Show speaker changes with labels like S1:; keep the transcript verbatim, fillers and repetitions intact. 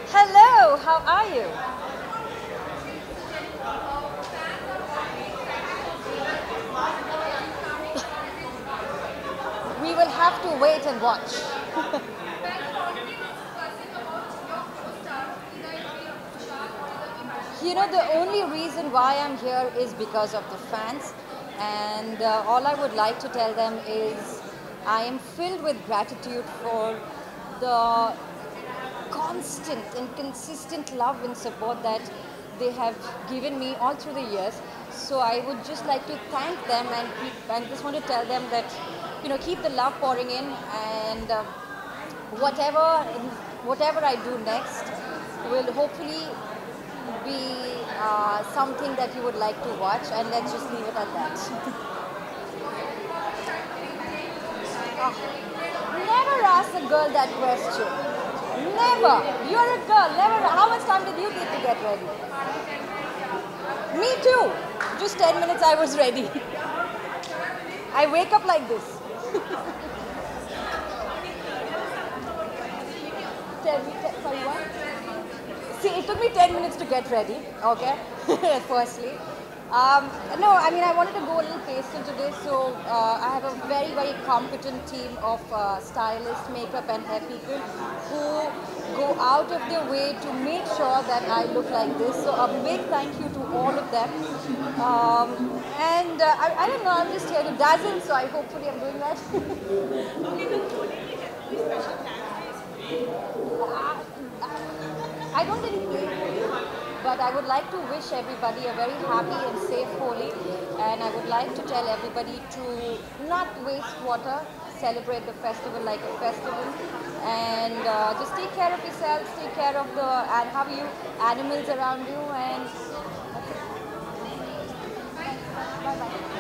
S1: Hello, how are you? We will have to wait and watch. You know, the only reason why I'm here is because of the fans. And uh, all I would like to tell them is I am filled with gratitude for the constant and consistent love and support that they have given me all through the years. So I would just like to thank them and keep, and just want to tell them that, you know, keep the love pouring in, and uh, whatever whatever I do next will hopefully be uh, something that you would like to watch, and let's just leave it at that. Ah, never ask a girl that question. Never. You're a girl. Never. How much time did you take to get ready? Me too. Just ten minutes I was ready. I wake up like this. Tell me, te- sorry, what? See, it took me ten minutes to get ready, okay, firstly. Um, no, I mean, I wanted to go a little pastel today, so uh, I have a very, very competent team of uh, stylists, makeup and hair people who go out of their way to make sure that I look like this. So a big thank you to all of them. Um, and uh, I, I don't know, I'm just here to dazzle, so I hopefully I'm doing that. I don't really play Holi, but I would like to wish everybody a very happy and safe Holi, and I would like to tell everybody to not waste water, celebrate the festival like a festival, and uh, just take care of yourselves, take care of the and have you animals around you, and that's it. Bye bye.